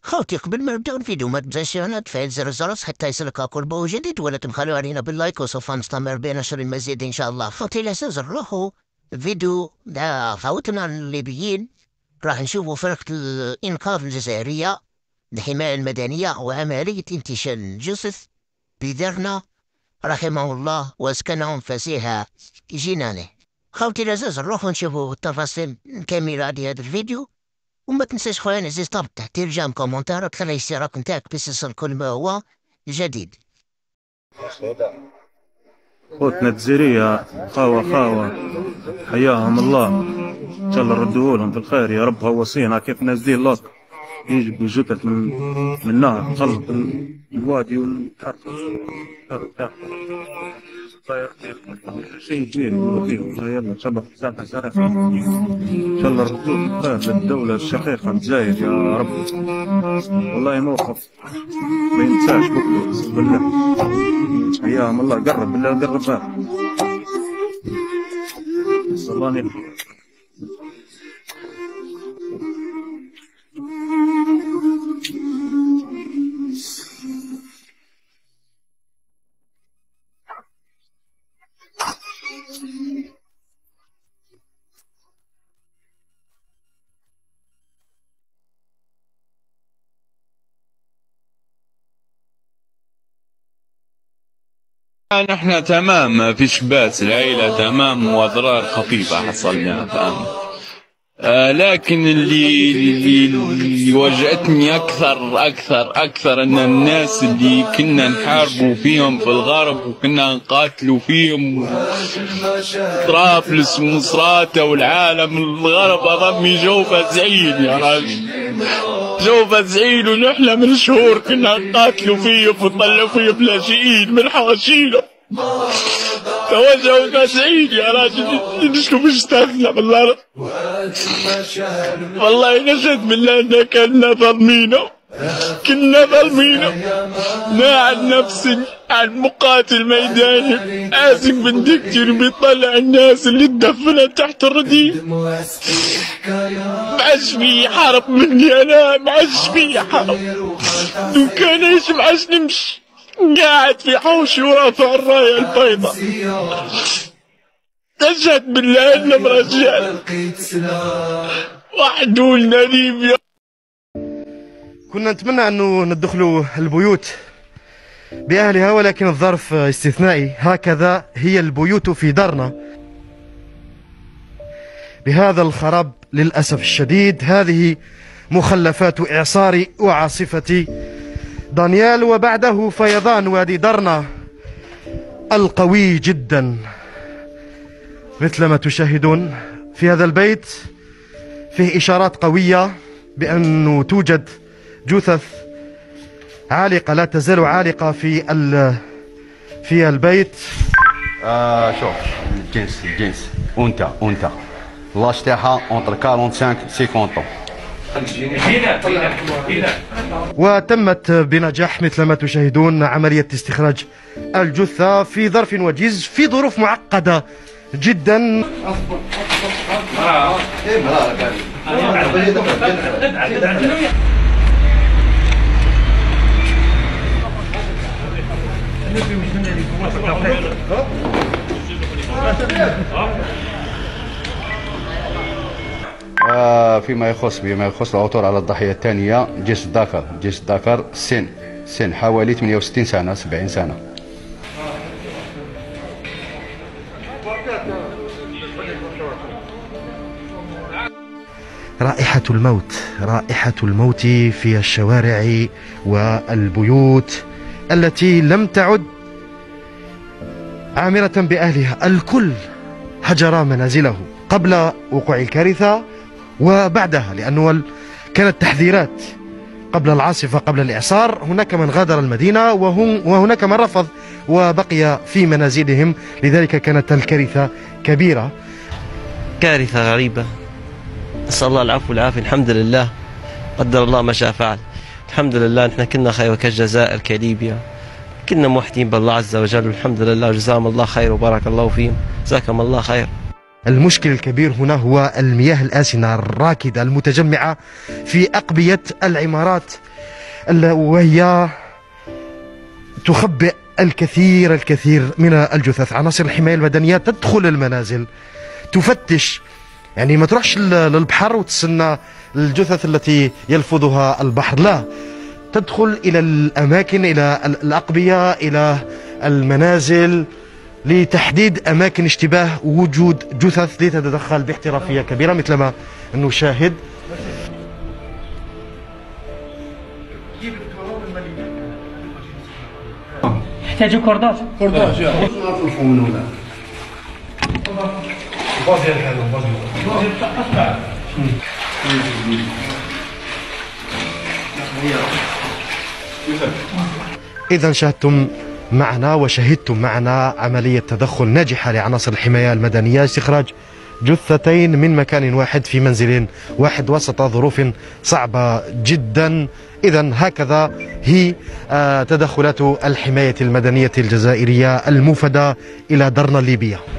خوتي قبل ما نبداو الفيديو ما تنساش تفعيل زر الجرس حتى يصلك كل بو جديد، ولا تبخلوا علينا باللايك وسوف نستمر بنشر المزيد ان شاء الله. خوتي لا نروحوا الفيديو ده فوتنا الليبيين. راح نشوفوا فرقة الإنقاذ الجزائرية للحماية المدنية وعملية انتشال الجثث بدرنا رحمه الله واسكنهم فسيح جنانه. خوتي العزاز نروحوا نشوفوا التفاصيل الكاملة لهذا الفيديو، وما تنساش خويا العزيز طبعا تحت رجام كومنتار وتخلي الاشتراك نتاعك باش يصل كل ما هو جديد. خوتنا الجزيرية خاوة حياهم الله، ان شاء الله ردوه في الخير يا رب. غوصينا كيف نازلين لاصق يجيبوا جثث من النهر تخلط الوادي والبحر. شيء كبير يلا ان شاء الله ان شاء الله ردوه خير للدولة الشقيقة الجزائر يا رب. والله موقف ما ينساش بكره بالله. حياهم الله. قرب بالله قرب الله يحفظك. نحن تمام، ما فيش باس، العيلة تمام واضرار خفيفة حصلنا فاهم. لكن اللي وجعتني اكثر ان الناس اللي كنا نحاربوا فيهم في الغرب وكنا نقاتلوا فيهم طرابلس ومصراتة والعالم الغرب اضمي جوفة زعيل يا راجل، جوفة زعيل. ونحن من شهور كنا نقاتلوا فيه ونطلعوا فيه بلاجئين من حواشينا. توجهوا كاسعين يا راجل، نشلوا مجتهدنا بالله. والله نشهد بالله ان كنا ظالمينه، ناعد نفسي عن مقاتل ميداني ماسك بندقتي بيطلع الناس اللي تدفنت تحت الرديف. معاش في حرب مني انا، معاش في حرب. لو كان ايش معاش نمشي قاعد في حوشي ورافع الراية البيضاء. أشهد بالله إنهم رجال وحدولنا ليبيا. كنا نتمنى أنه ندخلوا البيوت بأهلها، ولكن الظرف استثنائي. هكذا هي البيوت في دارنا بهذا الخراب للأسف الشديد. هذه مخلفات إعصار وعاصفة دانيال، وبعده فيضان وادي درنا القوي جدا. مثل ما تشاهدون في هذا البيت فيه إشارات قوية بأنه توجد جثث عالقة، لا تزال عالقة في البيت. شوف الجنس أنت لاج تاعها اونتر 45 50 طون. وتمت بنجاح مثل ما تشاهدون عملية استخراج الجثة في ظرف وجيز في ظروف معقدة جدا. بما يخص العثور على الضحية الثانية جيش داكر سن حوالي 68 سنة 70 سنة. رائحة الموت في الشوارع والبيوت التي لم تعد عامرة بأهلها. الكل هجر منازله قبل وقوع الكارثة وبعدها، لأنه كانت تحذيرات قبل العاصفة قبل الإعصار. هناك من غادر المدينة وهناك من رفض وبقي في منازلهم، لذلك كانت الكارثة كبيرة. كارثة غريبة، نسأل الله العفو والعافية. الحمد لله قدر الله ما شاء فعل. الحمد لله نحن كنا خير كالجزائر كليبيا، كنا موحدين بالله عز وجل، والحمد لله جزاهم الله خير وبارك الله فيهم، جزاكم الله خير. المشكل الكبير هنا هو المياه الآسنة الراكدة المتجمعة في أقبية العمارات، وهي تخبئ الكثير من الجثث. عناصر الحماية المدنية تدخل المنازل تفتش، يعني ما تروحش للبحر وتستنى الجثث التي يلفظها البحر، لا، تدخل إلى الأماكن، إلى الأقبية، إلى المنازل لتحديد أماكن اشتباه وجود جثث، لتتدخل باحترافية كبيرة مثل ما نشاهد. يحتاجوا كوردات. إذا شاهدتم معنا وشهدتم معنا عملية تدخل ناجحة لعناصر الحماية المدنية، استخراج جثتين من مكان واحد في منزل واحد وسط ظروف صعبة جدا. إذا هكذا هي تدخلات الحماية المدنية الجزائرية الموفدة إلى درنا الليبية.